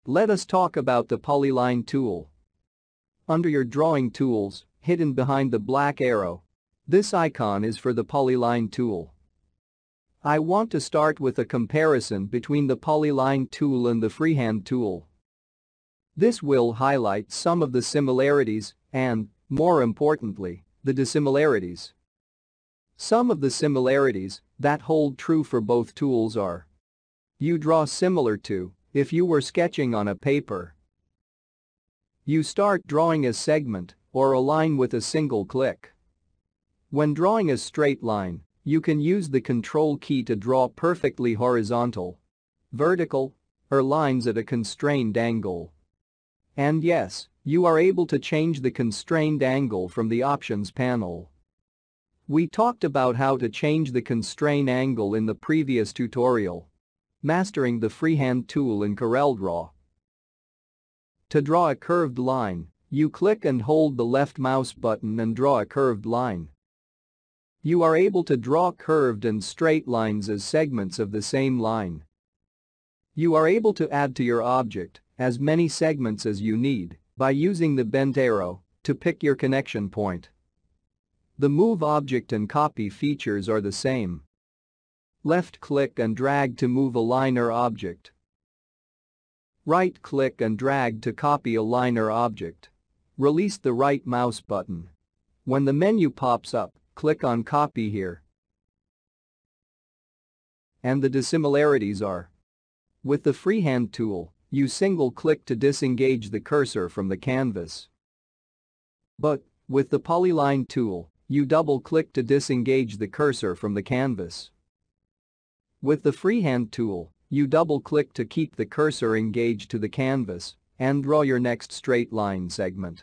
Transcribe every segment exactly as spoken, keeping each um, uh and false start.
Let us talk about the polyline tool. Under your drawing tools, hidden behind the black arrow, this icon is for the polyline tool. I want to start with a comparison between the polyline tool and the freehand tool. This will highlight some of the similarities and, more importantly, the dissimilarities. Some of the similarities that hold true for both tools are: you draw similar to if you were sketching on a paper. You start drawing a segment or a line with a single click. When drawing a straight line, you can use the Control key to draw perfectly horizontal, vertical, or lines at a constrained angle. And yes, you are able to change the constrained angle from the Options panel. We talked about how to change the constraint angle in the previous tutorial, Mastering the Freehand tool in CorelDRAW. To draw a curved line, you click and hold the left mouse button and draw a curved line. You are able to draw curved and straight lines as segments of the same line. You are able to add to your object as many segments as you need by using the bent arrow to pick your connection point. The Move Object and Copy features are the same. Left-click and drag to move a line or object. Right-click and drag to copy a line or object. Release the right mouse button. When the menu pops up, click on Copy here. And the dissimilarities are: with the freehand tool, you single-click to disengage the cursor from the canvas. But with the polyline tool, you double-click to disengage the cursor from the canvas. With the freehand tool, you double-click to keep the cursor engaged to the canvas and draw your next straight line segment.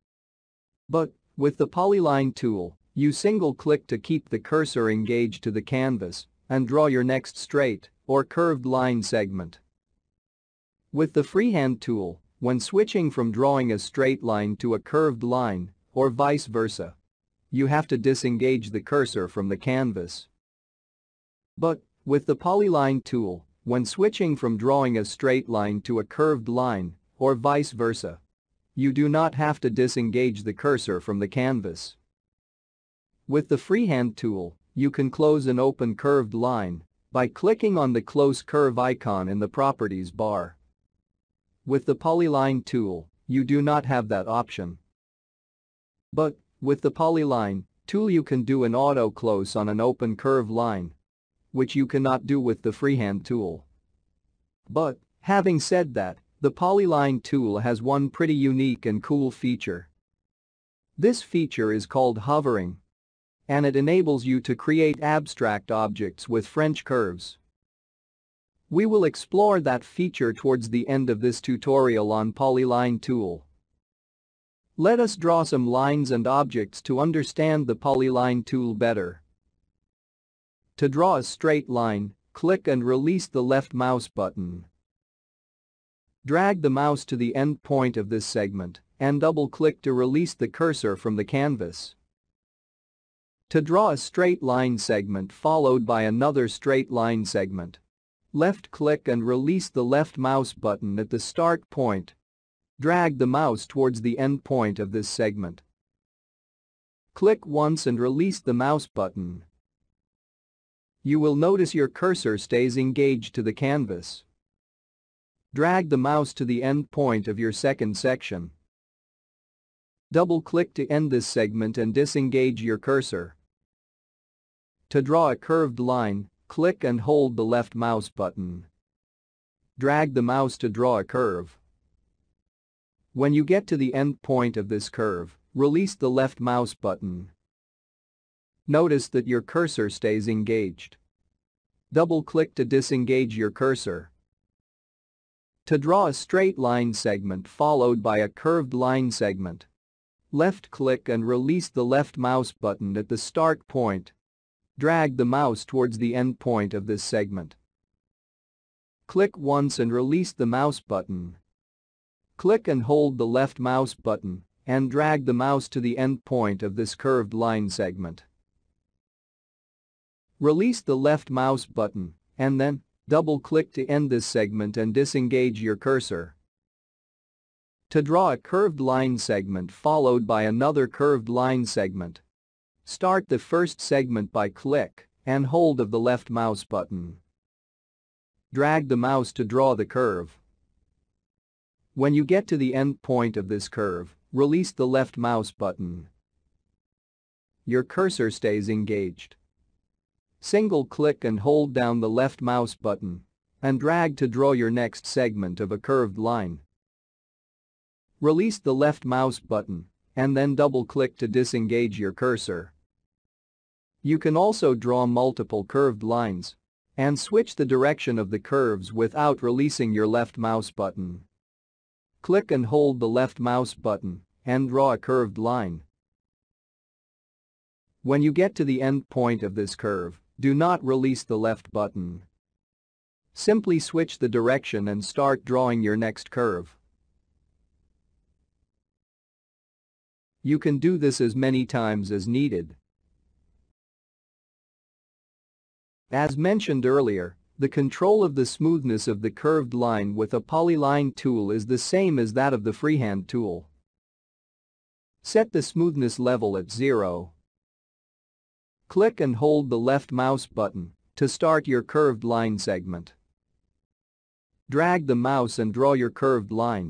But with the polyline tool, you single-click to keep the cursor engaged to the canvas and draw your next straight or curved line segment. With the freehand tool, when switching from drawing a straight line to a curved line, or vice versa, you have to disengage the cursor from the canvas. But with the polyline tool, when switching from drawing a straight line to a curved line, or vice versa, you do not have to disengage the cursor from the canvas. With the freehand tool, you can close and open curved line by clicking on the Close Curve icon in the Properties bar. With the polyline tool, you do not have that option. But with the polyline tool, you can do an auto close on an open curve line, which you cannot do with the freehand tool. But having said that, the polyline tool has one pretty unique and cool feature. This feature is called hovering, and it enables you to create abstract objects with French curves. We will explore that feature towards the end of this tutorial on polyline tool. Let us draw some lines and objects to understand the polyline tool better. To draw a straight line, click and release the left mouse button. Drag the mouse to the end point of this segment and double-click to release the cursor from the canvas. To draw a straight line segment followed by another straight line segment, left-click and release the left mouse button at the start point. Drag the mouse towards the end point of this segment. Click once and release the mouse button. You will notice your cursor stays engaged to the canvas. Drag the mouse to the end point of your second section. Double-click to end this segment and disengage your cursor. To draw a curved line, click and hold the left mouse button. Drag the mouse to draw a curve. When you get to the end point of this curve, release the left mouse button. Notice that your cursor stays engaged. Double-click to disengage your cursor. To draw a straight line segment followed by a curved line segment, left-click and release the left mouse button at the start point. Drag the mouse towards the end point of this segment. Click once and release the mouse button. Click and hold the left mouse button and drag the mouse to the end point of this curved line segment. Release the left mouse button and then double-click to end this segment and disengage your cursor. To draw a curved line segment followed by another curved line segment, start the first segment by click and hold of the left mouse button. Drag the mouse to draw the curve. When you get to the end point of this curve, release the left mouse button. Your cursor stays engaged. Single click and hold down the left mouse button and drag to draw your next segment of a curved line. Release the left mouse button and then double-click to disengage your cursor. You can also draw multiple curved lines and switch the direction of the curves without releasing your left mouse button. Click and hold the left mouse button and draw a curved line. When you get to the end point of this curve, do not release the left button. Simply switch the direction and start drawing your next curve. You can do this as many times as needed. As mentioned earlier, the control of the smoothness of the curved line with a polyline tool is the same as that of the freehand tool. Set the smoothness level at zero. Click and hold the left mouse button to start your curved line segment. Drag the mouse and draw your curved line.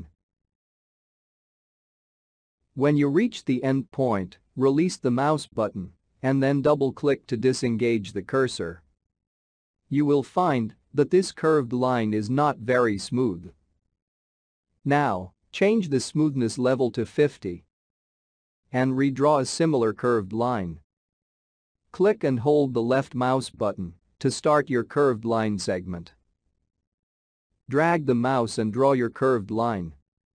When you reach the end point, release the mouse button and then double-click to disengage the cursor. You will find that this curved line is not very smooth. Now, change the smoothness level to fifty and redraw a similar curved line. Click and hold the left mouse button to start your curved line segment. Drag the mouse and draw your curved line.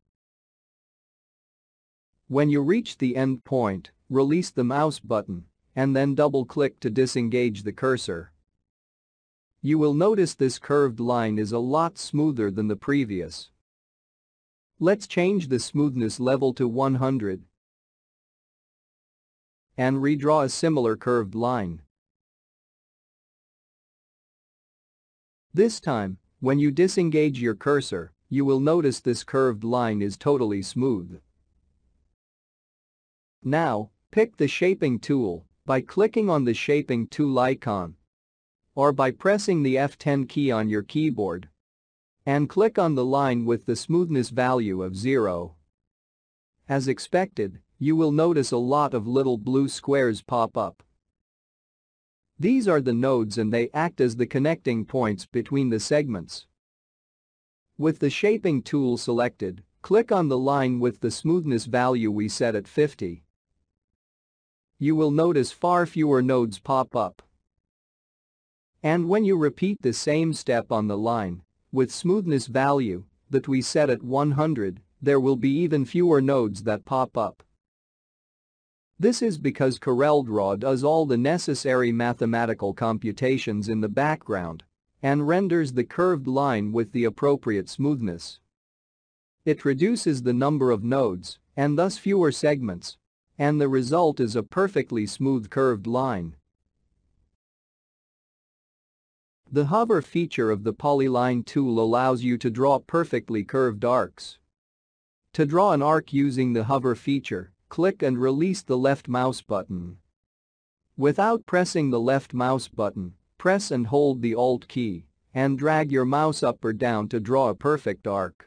When you reach the end point, release the mouse button and then double-click to disengage the cursor. You will notice this curved line is a lot smoother than the previous. Let's change the smoothness level to one hundred and redraw a similar curved line. This time, when you disengage your cursor, you will notice this curved line is totally smooth. Now, pick the shaping tool by clicking on the shaping tool icon or by pressing the F ten key on your keyboard and click on the line with the smoothness value of zero. As expected, you will notice a lot of little blue squares pop up. These are the nodes and they act as the connecting points between the segments. With the shaping tool selected, click on the line with the smoothness value we set at fifty. You will notice far fewer nodes pop up. And when you repeat the same step on the line, with smoothness value that we set at one hundred, there will be even fewer nodes that pop up. This is because CorelDRAW does all the necessary mathematical computations in the background and renders the curved line with the appropriate smoothness. It reduces the number of nodes and thus fewer segments, and the result is a perfectly smooth curved line. The hover feature of the Polyline tool allows you to draw perfectly curved arcs. To draw an arc using the hover feature, click and release the left mouse button. Without pressing the left mouse button, press and hold the Alt key and drag your mouse up or down to draw a perfect arc.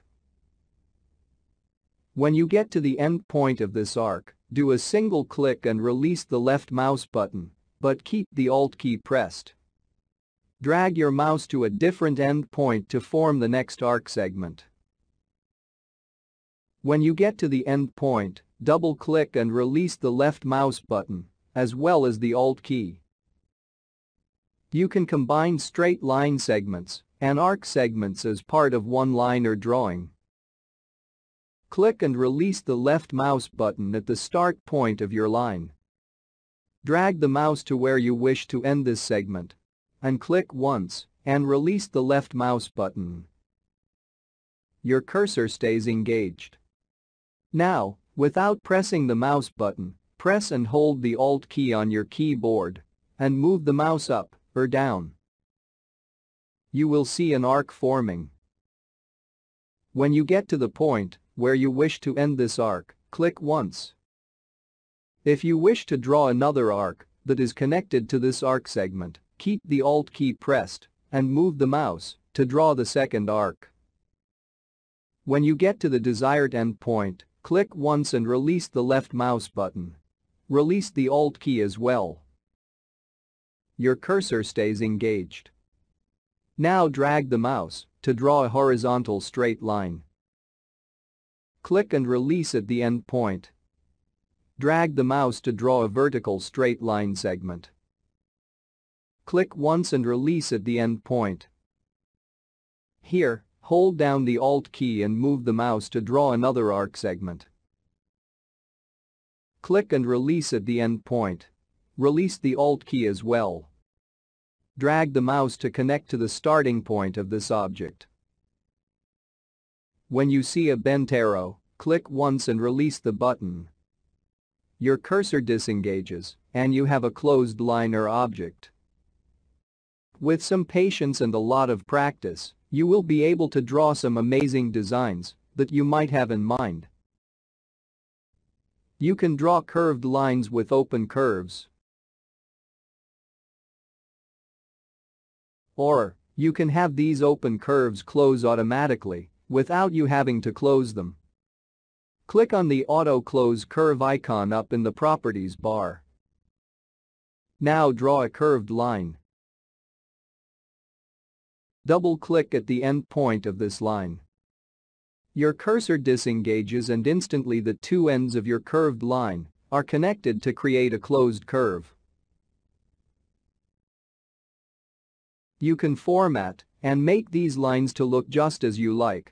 When you get to the end point of this arc, do a single click and release the left mouse button, but keep the Alt key pressed. Drag your mouse to a different end point to form the next arc segment. When you get to the end point, double-click and release the left mouse button, as well as the Alt key. You can combine straight line segments and arc segments as part of one line or drawing. Click and release the left mouse button at the start point of your line. Drag the mouse to where you wish to end this segment and click once and release the left mouse button. Your cursor stays engaged. Now, without pressing the mouse button, press and hold the Alt key on your keyboard and move the mouse up or down. You will see an arc forming. When you get to the point, where you wish to end this arc, click once. If you wish to draw another arc that is connected to this arc segment, keep the Alt key pressed and move the mouse to draw the second arc. When you get to the desired endpoint, click once and release the left mouse button. Release the Alt key as well. Your cursor stays engaged. Now drag the mouse to draw a horizontal straight line. Click and release at the end point. Drag the mouse to draw a vertical straight line segment. Click once and release at the end point. Here, hold down the Alt key and move the mouse to draw another arc segment. Click and release at the end point. Release the Alt key as well. Drag the mouse to connect to the starting point of this object. When you see a bent arrow, click once and release the button. Your cursor disengages, and you have a closed line or object. With some patience and a lot of practice, you will be able to draw some amazing designs that you might have in mind. You can draw curved lines with open curves. Or, you can have these open curves close automatically without you having to close them. Click on the Auto Close Curve icon up in the Properties bar. Now draw a curved line. Double-click at the end point of this line. Your cursor disengages and instantly the two ends of your curved line are connected to create a closed curve. You can format and make these lines to look just as you like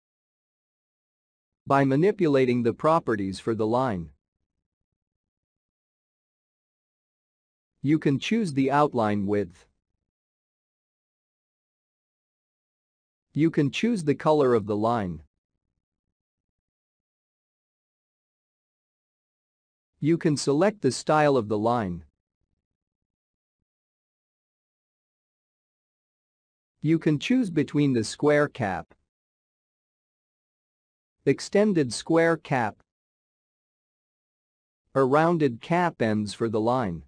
by manipulating the properties for the line. You can choose the outline width. You can choose the color of the line. You can select the style of the line. You can choose between the square cap, extended square cap, or rounded cap ends for the line.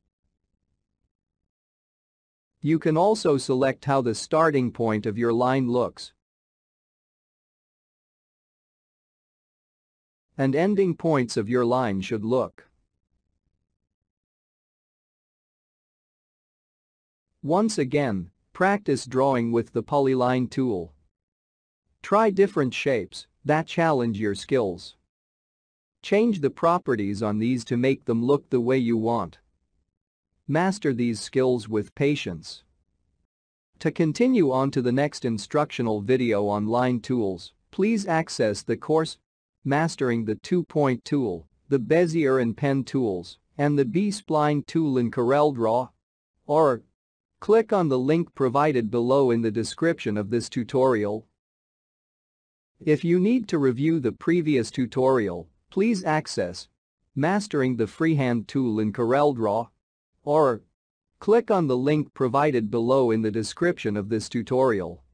You can also select how the starting point of your line looks and ending points of your line should look. Once again, practice drawing with the Polyline tool. Try different shapes that challenge your skills. Change the properties on these to make them look the way you want. Master these skills with patience. To continue on to the next instructional video on line tools, please access the course Mastering the Two-Point Tool, the Bezier and Pen Tools, and the B-Spline tool in CorelDRAW. Or click on the link provided below in the description of this tutorial. If you need to review the previous tutorial, please access Mastering the Freehand tool in CorelDRAW. Or click on the link provided below in the description of this tutorial.